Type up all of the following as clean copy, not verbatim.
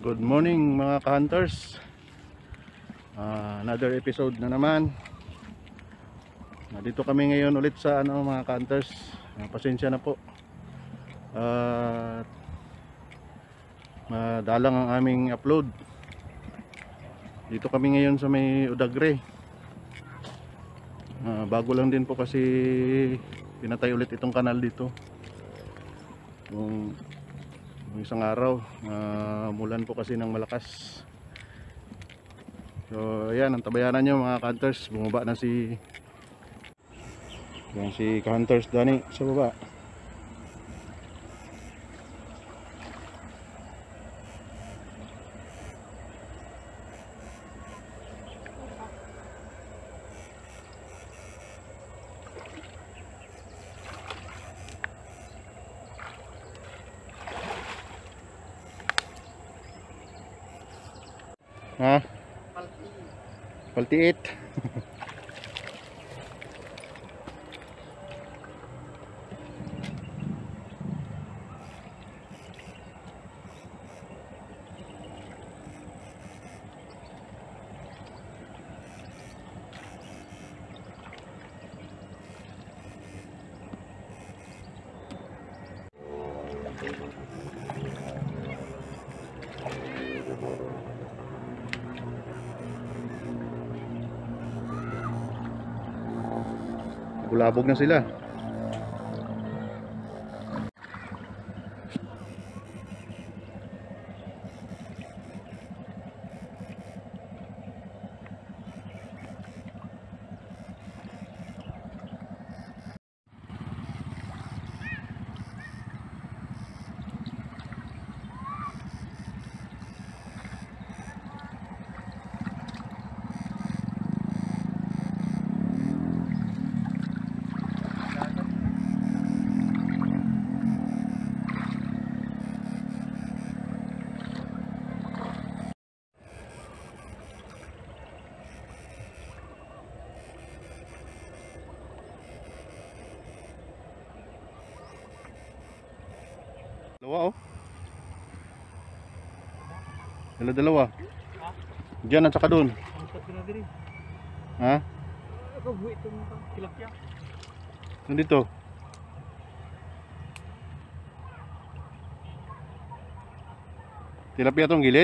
Good morning mga ka-hunters. Another episode na naman. Dito kami ngayon ulit sa mga ka-hunters. Pasensya na po. Madalang ang aming upload. Dito kami ngayon sa may Udagre. Bago lang din po kasi pinatay ulit itong kanal dito. Yung isang araw, mulan po kasi ng malakas. So ayan, ang tabayanan nyo mga ka-hunters. Bumaba na si ka-hunters Dani sa baba. Ha? Paltiit. Bulabog na sila. Dalawa oh. Dalawa. Diyan at saka doon. Ha? Nandito. Tilapia tong gilid.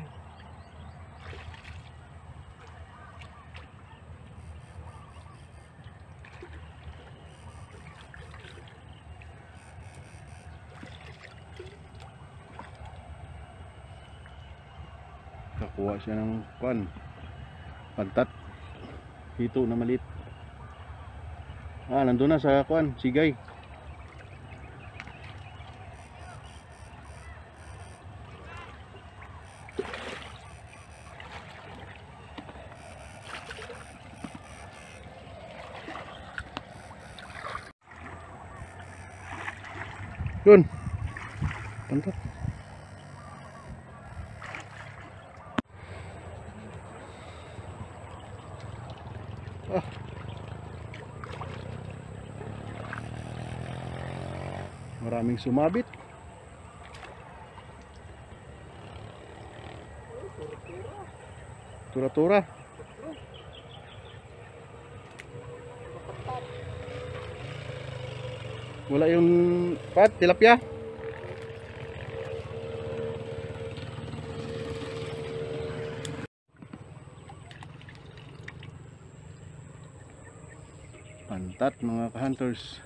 Nakuha siya ng pantat hito na maliit. Nandun na sa sigay. Yun, pantat. Maraming sumabit. Tura-tura. Wala yung tilapia. Pantat mga ka-hunters.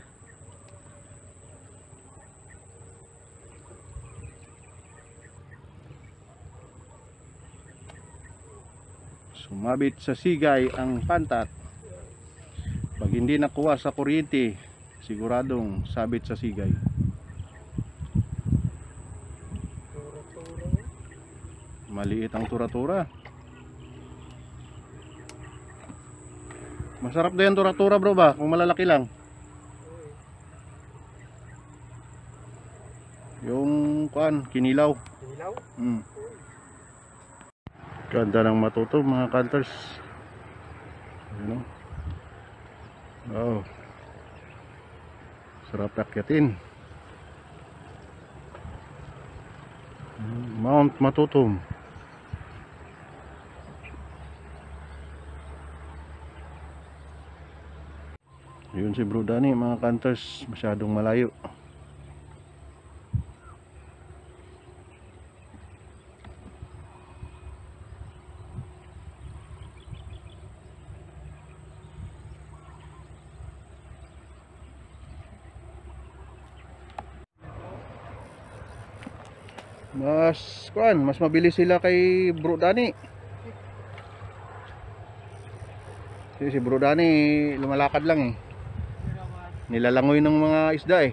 Sumabit sa sigay ang pantat. Pag hindi nakuha sa kuryente, siguradong sabit sa sigay. Maliit ang tura-tura. Masarap din tura-tura bro ba? Kung malalaki lang. Yung kinilaw. Kinilaw? Ganda ng matuto mga ka-hunters. Ano? Oh. Sarap akyatin. Mount Matutum. Yun si Bro Danny mga hunters, masyadong malayo. Mas mabilis sila kay Bro Danny. Kasi si Bro Danny lumalakad lang eh. Nilalangoy ng mga isda eh.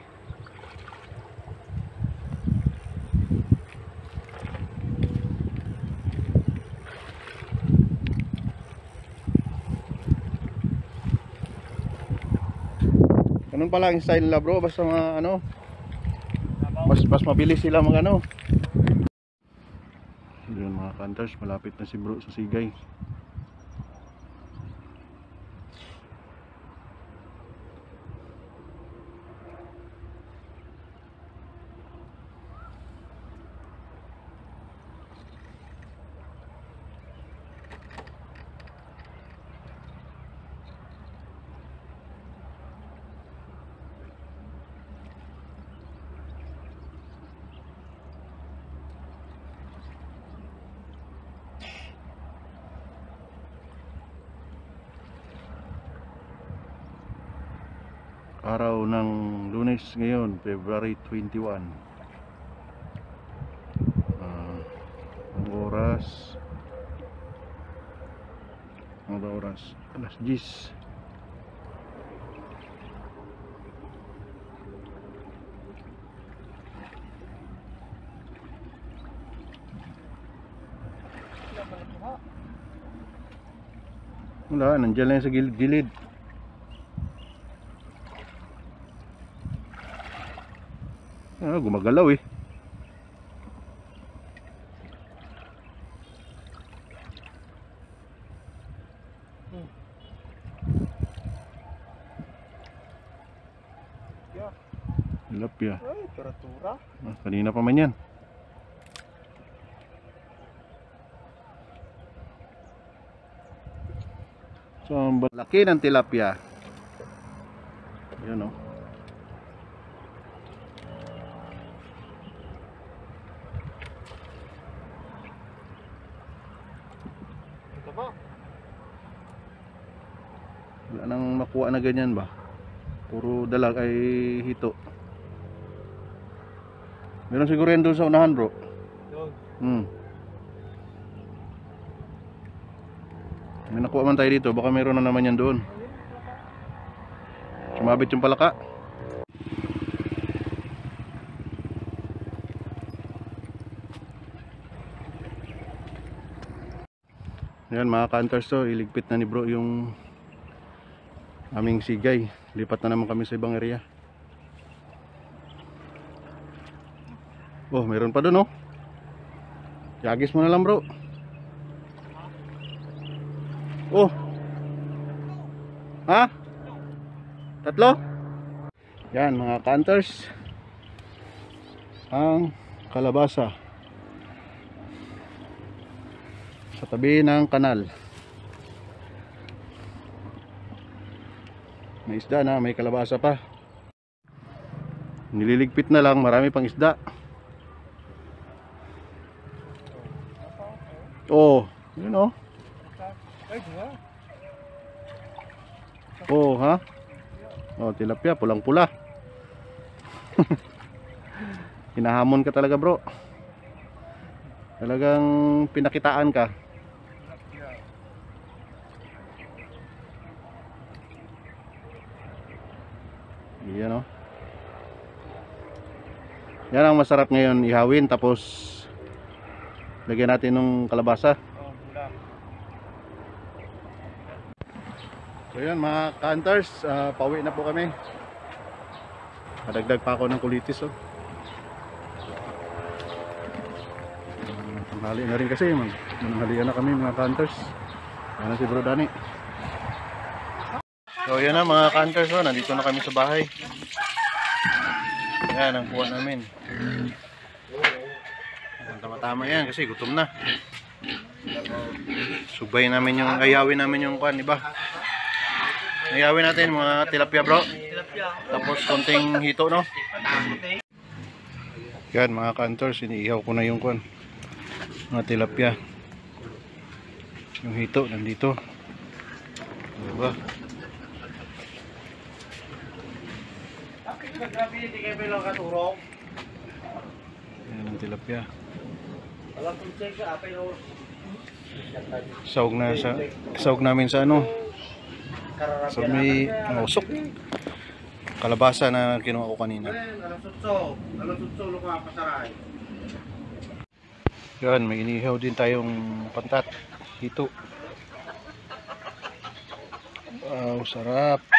Ganun pala ang style nila bro, basta mga ano, mas mabilis sila mag ano. Yun mga hunters, malapit na si bro sa Sigay. Araw ng Lunes ngayon, February 21. Ang oras, ano ba oras? Alas 10. Wala, nandiyan lang sa gilid-gilid. Gumagalaw eh. Tilapia. Ay, tura-tura. Kanina pa man yan. So, ang laki ng tilapia. Yan o. Wala nang makuha na ganyan ba? Puro dalag ay hito. Meron siguro yan doon sa unahan bro. May nakuha man tayo dito, baka meron na naman yan doon. Sumabit yung palaka. Yan mga hunters, to iligpit na ni bro yung aming Sigay. Lipat na naman kami sa ibang area. Oh, meron pa doon oh. Yagis mo na lang bro. Oh. Ha? Tatlo? Yan mga hunters, ang kalabasa sa tabi ng kanal. May isda na, may kalabasa pa. Nililigpit na lang, marami pang isda. Oh, yun oh. Oh, ha? Oh, tilapia, pulang-pula. Hinahamon ka talaga, bro. Talagang pinakitaan ka. Yan oh. Yan ang masarap ngayon ihawin, tapos lagyan natin ng kalabasa. So yan mga hunters, pauwi na po kami. Nadagdag pa ako ng kulitis oh. Tanghali na rin kasi, mananghalian na kami mga hunters. Yan na si Bro Danny. So yan na mga hunters oh, nandito na kami sa bahay. Yan ang kuha namin. Tama yan kasi gutom na. Subay namin yung, ayawin namin yung kwan, diba? Ayawin natin mga tilapia bro. Tapos konting hito, no? Yan mga kantors, iniihaw ko na yung kwan. Mga tilapia. Yung hito, nandito. Diba? Yan ang tilapia. Saog namin sa ano. So may usok. Kalabasa na kinuha ko kanina. Yan, may inihaw din tayong pantat. Hito. Wow, sarap.